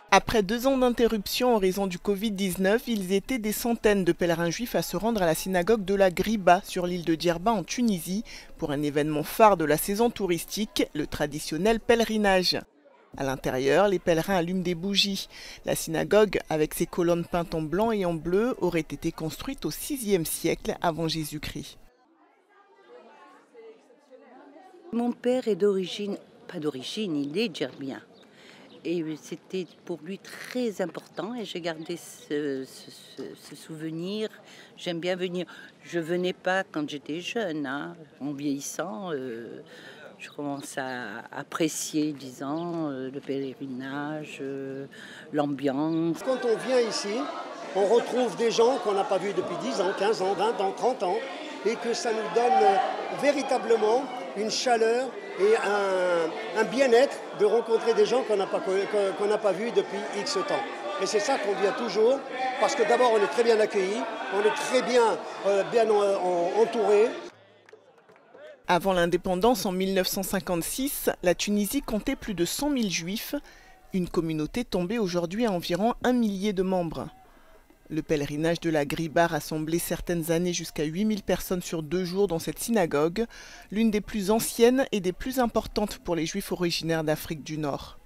Après 2 ans d'interruption en raison du Covid-19, ils étaient des centaines de pèlerins juifs à se rendre à la synagogue de la Griba sur l'île de Djerba en Tunisie pour un événement phare de la saison touristique, le traditionnel pèlerinage. À l'intérieur, les pèlerins allument des bougies. La synagogue, avec ses colonnes peintes en blanc et en bleu, aurait été construite au VIe siècle avant Jésus-Christ. Mon père est d'origine, pas d'origine, il est djerbien. Et c'était pour lui très important et j'ai gardé ce souvenir. J'aime bien venir. Je venais pas quand j'étais jeune. En vieillissant, je commence à apprécier, disons, le pèlerinage, l'ambiance. Quand on vient ici, on retrouve des gens qu'on n'a pas vus depuis 10 ans, 15 ans, 20 ans, 30 ans, et que ça nous donne véritablement une chaleur et un bien-être de rencontrer des gens qu'on n'a pas vus depuis X temps. Et c'est ça qu'on vient toujours, parce que d'abord on est très bien accueillis, on est très bien, entourés. Avant l'indépendance en 1956, la Tunisie comptait plus de 100 000 juifs, une communauté tombée aujourd'hui à environ 1 millier de membres. Le pèlerinage de la Griba rassemblait certaines années jusqu'à 8000 personnes sur 2 jours dans cette synagogue, l'une des plus anciennes et des plus importantes pour les juifs originaires d'Afrique du Nord.